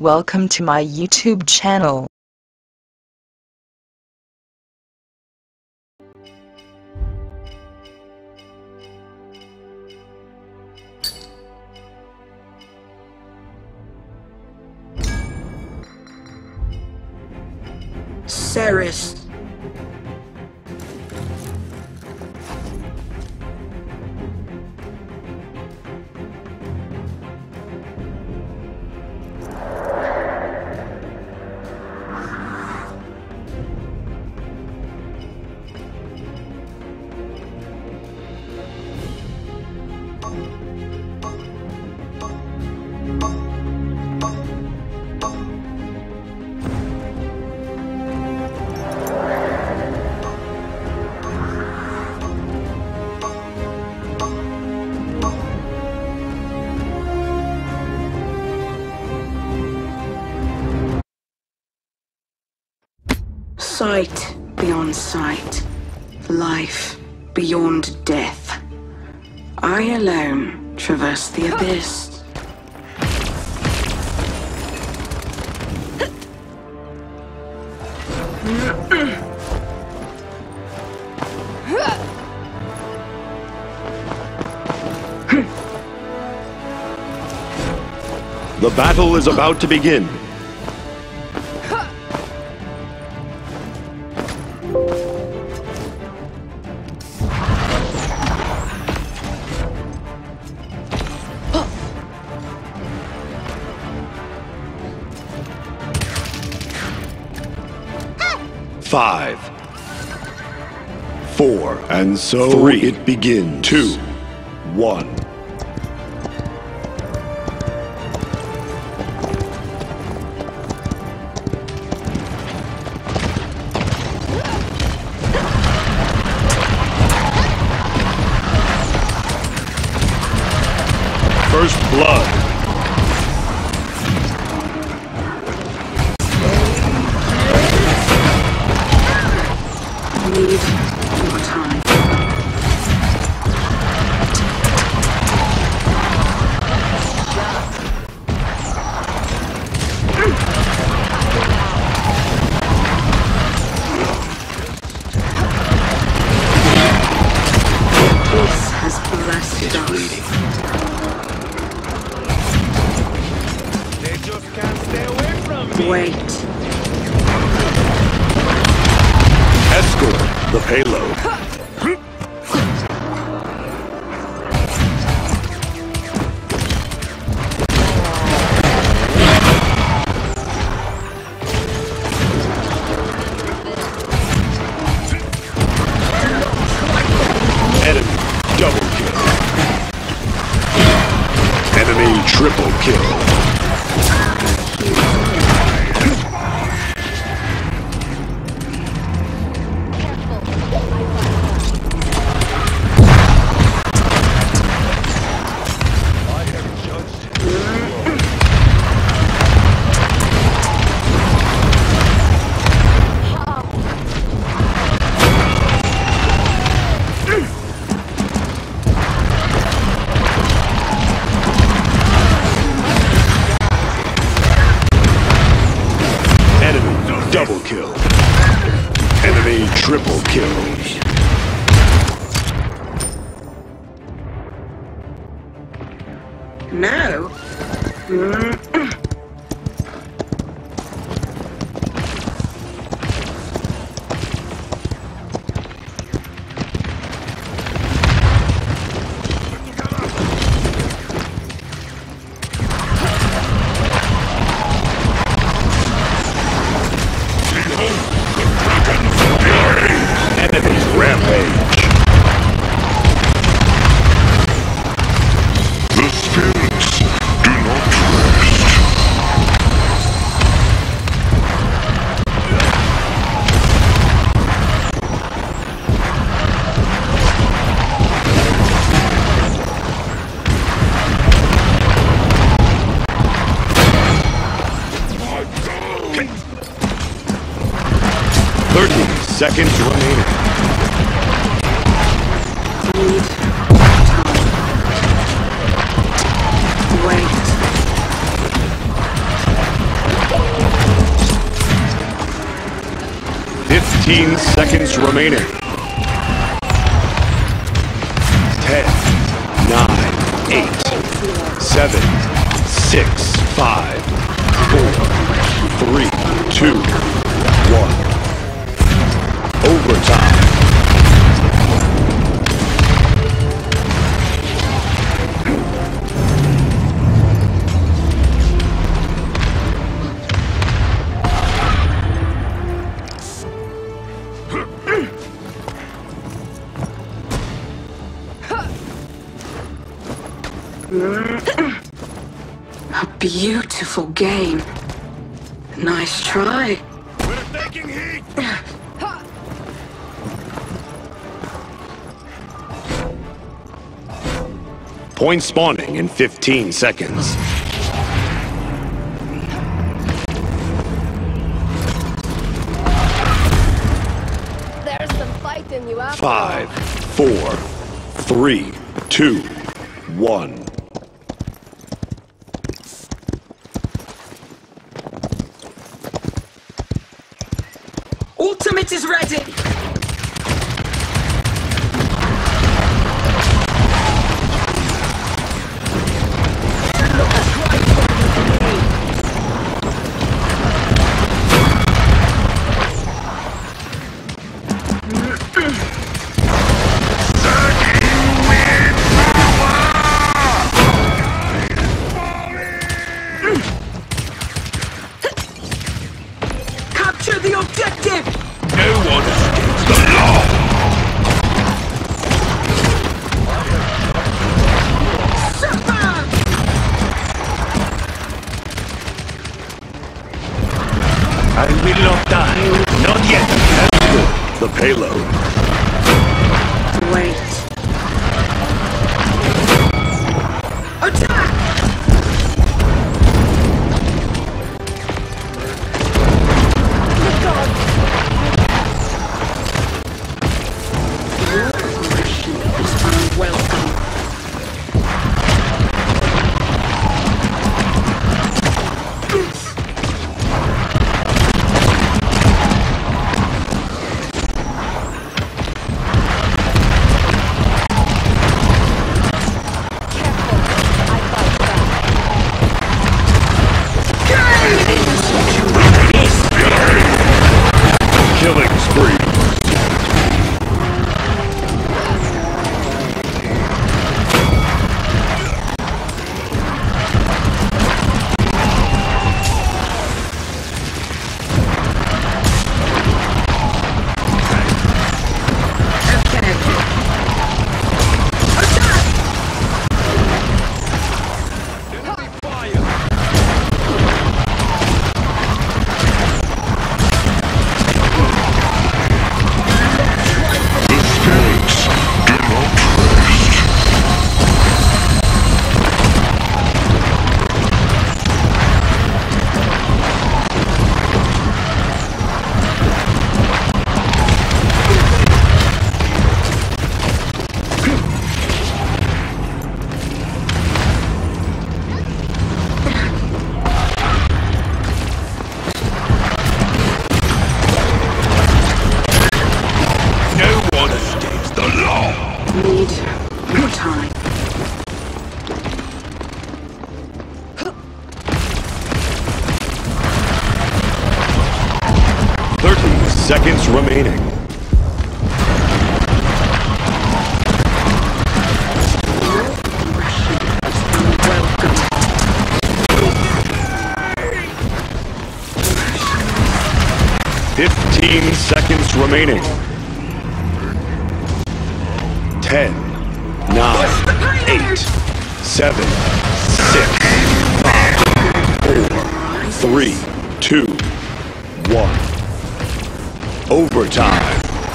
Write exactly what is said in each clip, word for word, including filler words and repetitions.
Welcome to my YouTube channel. Cerys. Sight beyond sight, life beyond death. I alone traverse the abyss. The battle is about to begin. Five, four, and so three, it begins. Two, one. First blood. Need more time. This has blessed It's us. bleeding. They just can't stay away from me. Wait. Escort the payload. Enemy double kill. Enemy triple kill. Double kill. Enemy triple kill. No. Mm. Enemies rampage. The spirits do not rest. Thirty seconds remaining. Need time. Wait. fifteen seconds remaining. ten, nine, eight, seven, six, five, four, three, two, one. Overtime. A beautiful game. Nice try. We're taking heat! Point spawning in fifteen seconds. There's some fight in you after Five, four, three, two, one. Ultimate is ready. Capture the objective. No one escapes the law. I will not die. Not yet. The payload. Wait. Attack! Your aggression is unwelcome. Killing spree. Need more time. Thirty seconds remaining. Fifteen seconds remaining. Ten, nine, eight, seven, six, five, four, three, two, one. Overtime.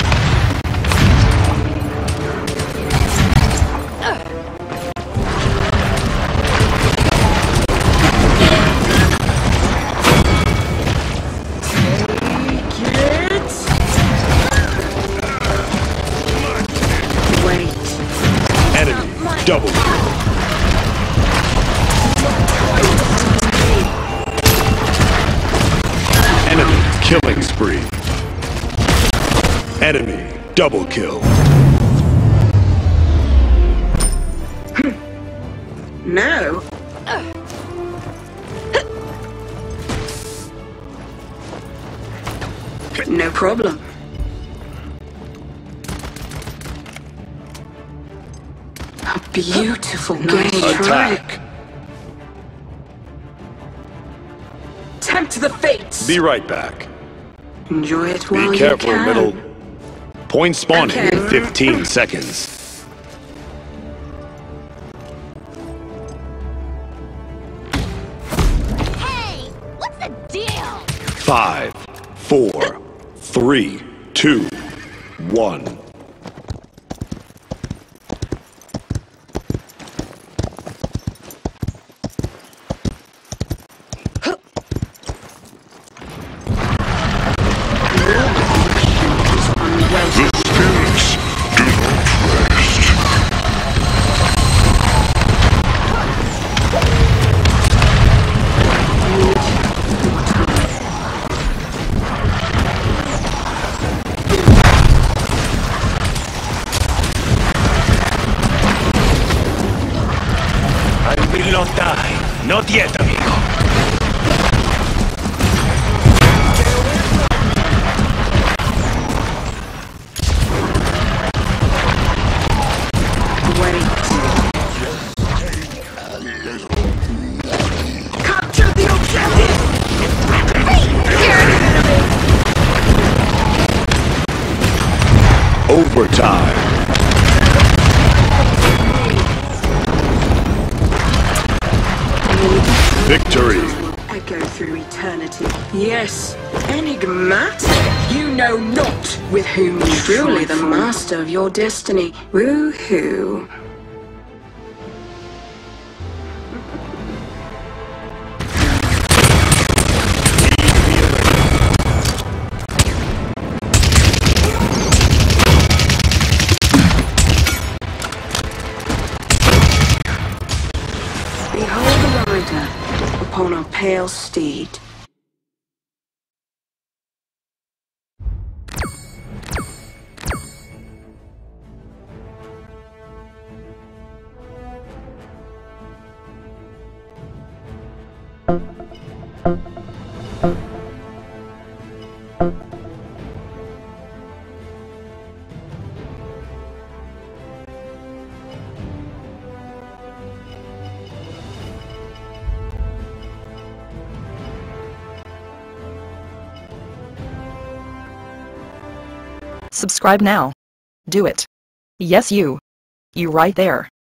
Double kill. Enemy killing spree. Enemy double kill. No. No problem. A beautiful game. Attack. Tempt the fates. Be right back. Enjoy it while Be you careful, can. middle. Point spawning in Okay. fifteen seconds. Hey, what's the deal? Five, four, three, two, one. The spirits do not rest. I will not die. Not yet, amigo. Wait. Capture the objective! Overtime. Victory. Echo through eternity. Yes, enigmatic. You know not with whom you truly the master of your destiny. Woohoo. Behold the rider upon a pale steed. Subscribe now. Do it. Yes, you. You right there.